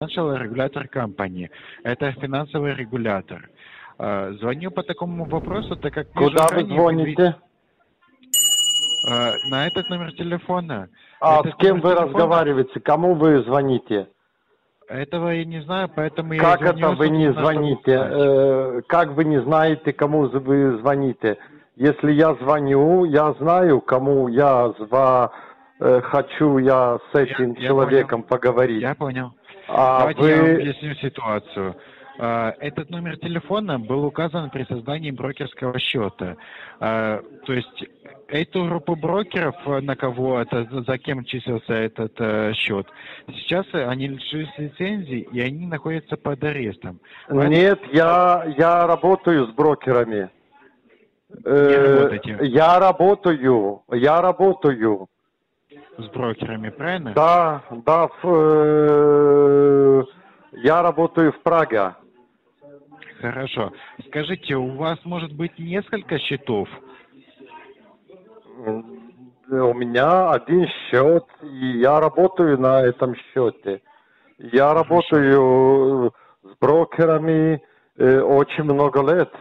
Financial Regulator Company. Это финансовый регулятор. Звоню по такому вопросу, так как вижу Куда вы ранее звоните? на этот номер телефона. А Этот с кем номер вы телефона, разговариваете? Кому вы звоните? этого я не знаю, поэтому я и Как это звоню, вы не собственно, чтобы узнать. звоните? Как вы не знаете, кому вы звоните? Если я звоню, я знаю, кому хочу я с этим Я понял. человеком поговорить. Я понял. А Давайте я вам вы... объясню ситуацию. Этот номер телефона был указан при создании брокерского счета. То есть эту группу брокеров, за кем числился этот счет, сейчас они лишились лицензии и они находятся под арестом. Нет, я работаю с брокерами. Не работайте Я работаю. с брокерами, правильно? Да, я работаю в Праге. Хорошо. Скажите, у вас может быть несколько счетов? У меня один счет, и я работаю на этом счете. Я Хорошо. работаю с брокерами очень много лет.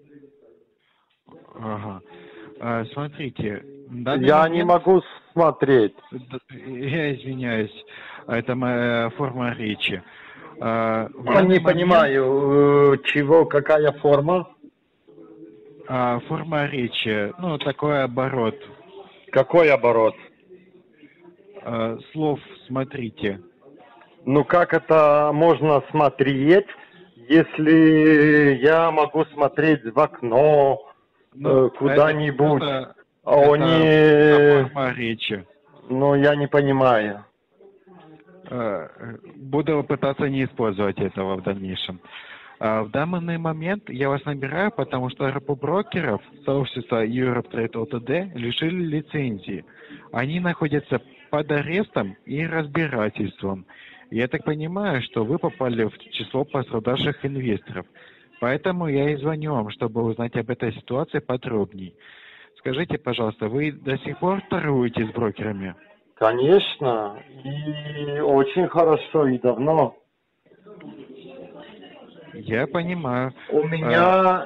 Ага. Смотрите, в данный Я момент... не могу смотреть. Я извиняюсь, это моя форма речи. Не понимаю, какая форма? Форма речи, ну, такой оборот. Какой оборот? Слов смотрите. Ну как это можно смотреть, если я могу смотреть в окно, куда-нибудь? Это форма речи. Ну, я не понимаю. Буду пытаться не использовать этого в дальнейшем. В данный момент я вас набираю, потому что группу брокеров сообщества Europe Trade Ltd лишили лицензии. Они находятся под арестом и разбирательством. Я так понимаю, что вы попали в число пострадавших инвесторов. Поэтому я и звоню вам, чтобы узнать об этой ситуации подробней. Скажите, пожалуйста, вы до сих пор торгуете с брокерами? Конечно, и очень хорошо, и давно. Я понимаю. У меня,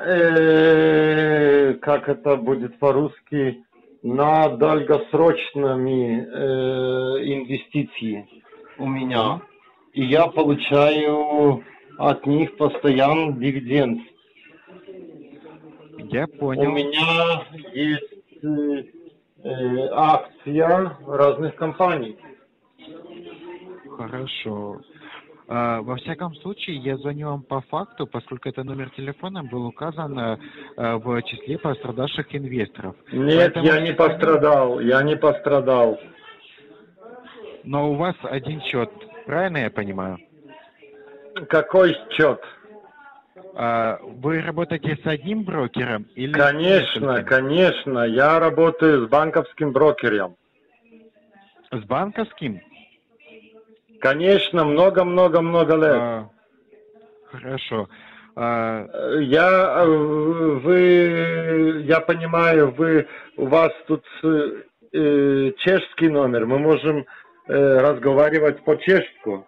как это будет по-русски, на долгосрочными инвестиции у меня. И я получаю от них постоянно дивиденд. Я понял. У меня есть акция разных компаний. Хорошо. Во всяком случае, я звоню вам по факту, поскольку это номер телефона был указан в числе пострадавших инвесторов. Нет, я не пострадал. Но у вас один счет, правильно я понимаю? Какой счет? Вы работаете с одним брокером или Конечно. Я работаю с банковским брокером. с банковским? Конечно, много лет. Хорошо. Я понимаю, у вас тут чешский номер. Мы можем разговаривать по-чешски.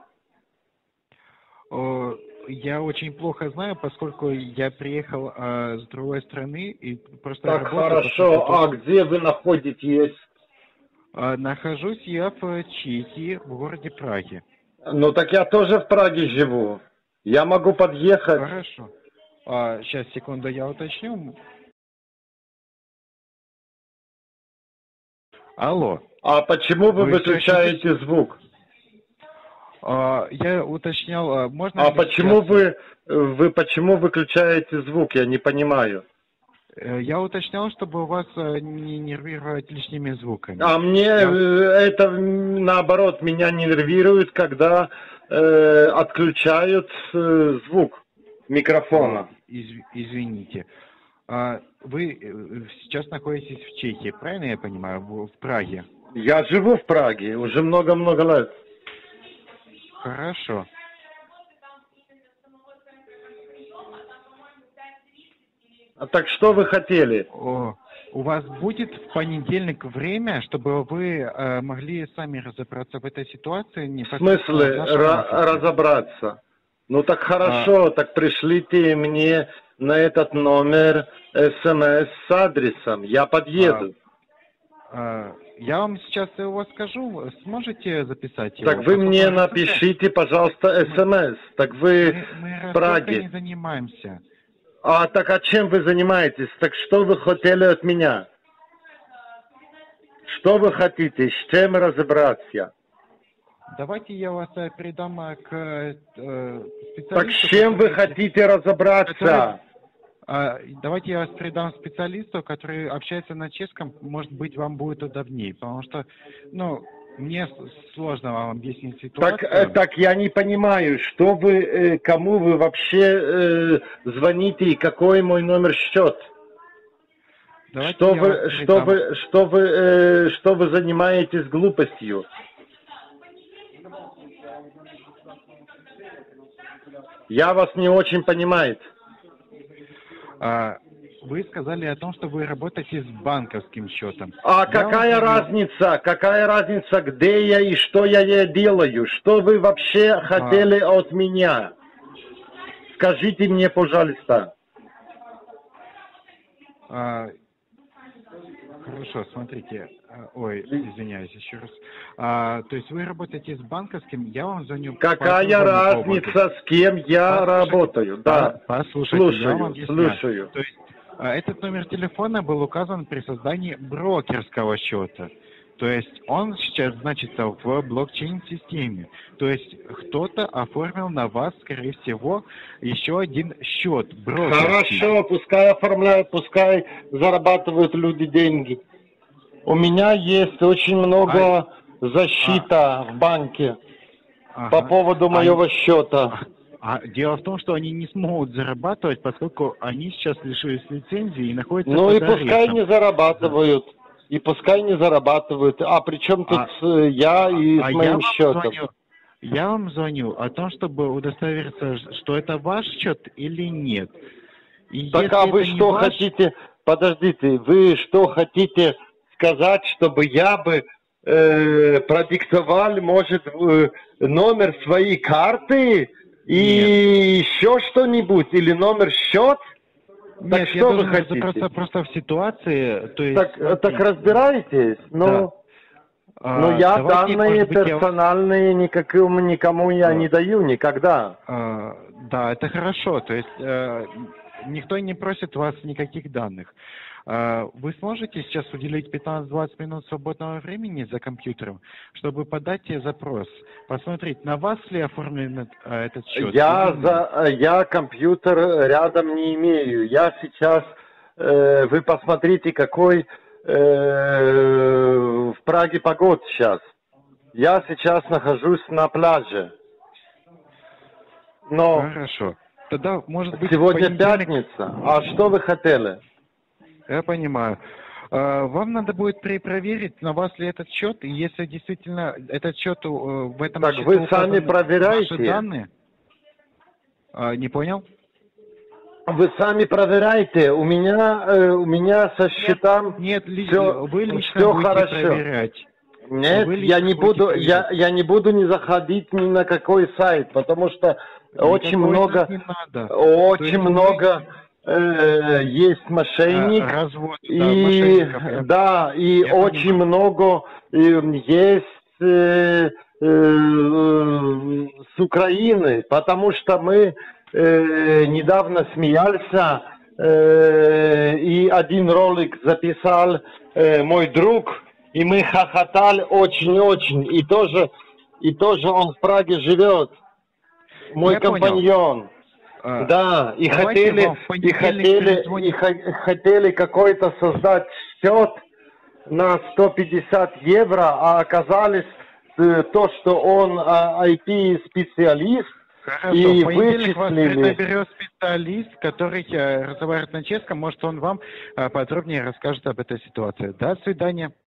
Я очень плохо знаю, поскольку я приехал с другой страны и просто Так, работаю. хорошо. А где вы находитесь? Нахожусь я в Чехии, в городе Праге. Ну так я тоже в Праге живу. Я могу подъехать. Хорошо. Сейчас, секунду, я уточню. Алло. А почему вы выключаете звук? Я уточнял, можно... А почему вы почему выключаете звук? Я не понимаю. Я уточнял, чтобы вас не нервировать лишними звуками. А мне это, наоборот, меня нервирует, когда отключают звук микрофона. Извините. Вы сейчас находитесь в Чехии, правильно я понимаю, в Праге? Я живу в Праге уже много лет. Хорошо. А так что вы хотели? у вас будет в понедельник время, чтобы вы могли сами разобраться в этой ситуации? В смысле разобраться? Ну так хорошо, так пришлите мне на этот номер СМС с адресом, я подъеду. Я вам сейчас его скажу, сможете записать его? Так вы мне напишите, пожалуйста, СМС. Так вы мы в Праге. не занимаемся. А так а чем вы занимаетесь? Так что вы хотели от меня? Что вы хотите? С чем разобраться? Давайте я вас передам к специалисту. Так с чем вы хотите разобраться? Давайте я вас передам специалисту, который общается на чешском. Может быть, вам будет удобнее, потому что, ну, мне сложно вам объяснить ситуацию. Так я не понимаю, что вы, кому вы вообще звоните и какой мой номер счет? Что вы занимаетесь глупостью? Я вас не очень понимаю. Вы сказали о том, что вы работаете с банковским счетом. А какая разница? Какая разница, где я и что я делаю? Что вы вообще хотели от меня? Скажите мне, пожалуйста. Хорошо, смотрите. Ой, извиняюсь еще раз. То есть вы работаете с банковским, я вам звоню. Какая разница, с кем я работаю? Да. Послушайте, слушаю. То есть этот номер телефона был указан при создании брокерского счета. То есть он сейчас значится в блокчейн-системе. То есть кто-то оформил на вас, скорее всего, еще один счет брокерский. Хорошо, пускай оформляют, пускай зарабатывают люди деньги. У меня есть очень много защита в банке по поводу моего счета. Дело в том, что они не смогут зарабатывать, поскольку они сейчас лишились лицензии и находятся под арестом. Пускай не зарабатывают. И пускай не зарабатывают. А при чем тут я и с моим счетом? Я вам звоню о том, чтобы удостовериться, что это ваш счет или нет. И так а вы что хотите? Подождите, вы что хотите сказать, чтобы я бы продиктовал, может, номер своей карты и еще что-нибудь? Или номер счет? Нет, так что вы хотите? Просто в ситуации... То есть, так разбирайтесь, но я данные персональные никому я не даю никогда. Да, это хорошо, то есть никто не просит вас никаких данных. Вы сможете сейчас уделить 15-20 минут свободного времени за компьютером, чтобы подать запрос, посмотреть, на вас ли оформлен этот счет? Я компьютер рядом не имею. Я сейчас, вы посмотрите, какой в Праге погода сейчас. Я сейчас нахожусь на пляже. Но хорошо. Тогда, может быть, сегодня пятница. А что вы хотели? Я понимаю. Вам надо будет перепроверить, на вас ли этот счет, и если действительно этот счет в этом так счету вы сами проверяете? Ваши данные? Не понял? Вы сами проверяете. У меня со счетом нет, вы лично все будете хорошо. Проверять. Нет, я не буду не заходить ни на какой сайт, потому что очень много есть мошенник, и очень много есть с Украины, потому что мы недавно смеялся, и один ролик записал мой друг, и мы хохотали очень-очень, и тоже он в Праге живет, мой компаньон. Да, и хотели какой-то создать счет на 150 евро, а оказалось то, что он IT-специалист. Хорошо, и в понедельник вычислили. Вас наберет специалист, который разговаривает на чешском, может он вам подробнее расскажет об этой ситуации. До свидания.